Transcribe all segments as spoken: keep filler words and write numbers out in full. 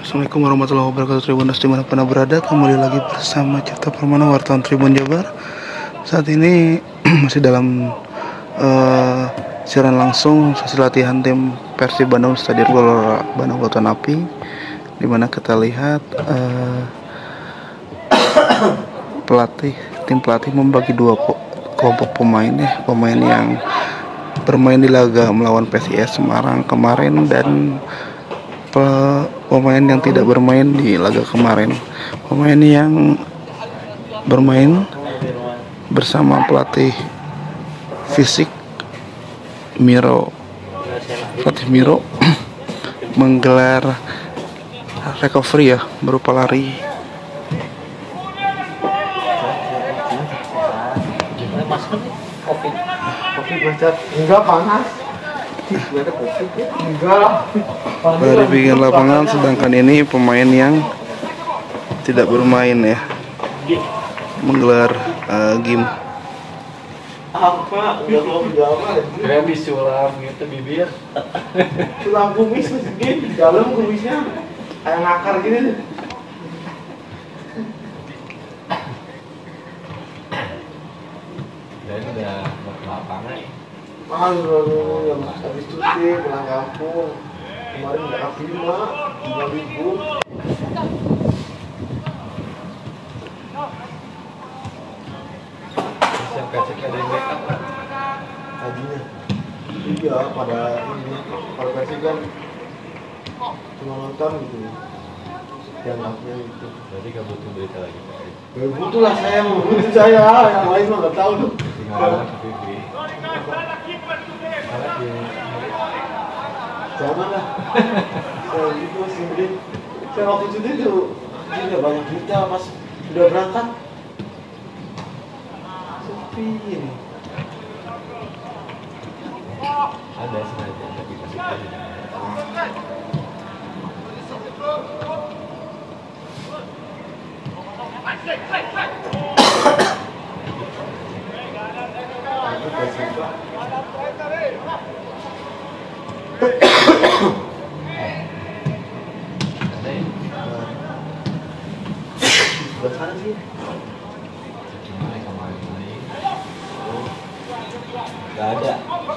Assalamualaikum warahmatullahi wabarakatuh. Tribuners dimanapun Anda berada, kembali lagi bersama Cipta Permana, wartawan Tribun Jabar. Saat ini masih dalam uh, siaran langsung sesi latihan tim Persib Bandung Stadion Gelora Bandung Lautan Api, dimana kita lihat uh, pelatih tim pelatih membagi dua kelompok pemain ya, pemain yang bermain di laga melawan P S I S Semarang kemarin dan pemain yang tidak bermain di laga kemarin. Pemain yang bermain bersama pelatih fisik Miro pelatih Miro menggelar recovery ya, berupa lari. Enggak panas. Enggak. Dari bikin lapangan, sedangkan ini pemain yang tidak bermain ya, menggelar uh, game. Apa? Udah mau jalan. Kayak disulam gitu bibir. Sulam kumis segini di dalam kumisnya kayak ngakar gini. Dan udah mau ke lapangan. Aduh, yang habis cuti pulang kampung. Kemarin nggak K lima, dua ribu. Yang kacek ada yang make up kan? Tadinya, iya pada ini, pada versi kan cuma nonton gitu. Yang upnya itu. Berarti gak butuh berita lagi Pak. Ya butuh lah saya, butuh saya, yang lain mah nggak tahu tuh. Tinggal ke P V. Malah di Jangan lah. Saya itu masih gede. Saya waktu cuti tuh tidak banyak cerita pas udah berangkat. Sepi ini. ada sengaja tapi kasih tahu. Aku kasih. Ada ya? Sebelah sana sih. Gimana kemarin ini? Oh, gak ada.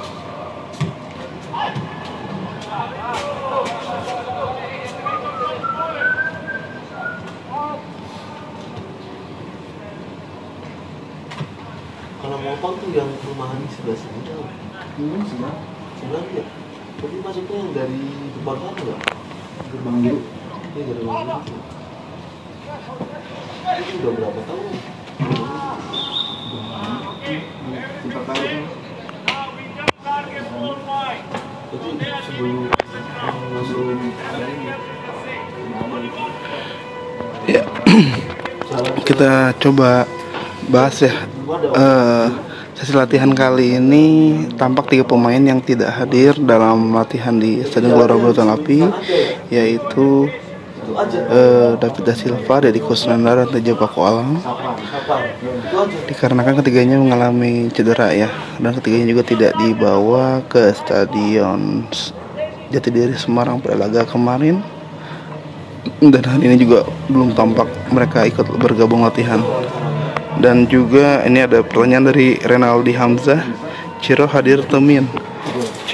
Kalau Mopang tuh yang perumahan di sebelah sini kan? Ini sudah Sebelah ya. Tapi masuknya yang dari depan sana nggak? gerbang biru. Iya dari mana? Itu udah berapa tahun? Empat tahun. Jadi sebelum masuk Ya, kita coba bahas ya. Uh, sesi latihan kali ini tampak tiga pemain yang tidak hadir dalam latihan di Stadion Gelora Lautan Api, yaitu uh, David Da Silva, Deddy Kusnandar, dan Teja Paku Alam. Dikarenakan ketiganya mengalami cedera ya, dan ketiganya juga tidak dibawa ke Stadion Jatidiri Semarang pada laga kemarin. Dan hari ini juga belum tampak mereka ikut bergabung latihan. Dan juga ini ada pertanyaan dari Renaldi Hamzah, Ciro hadir temin.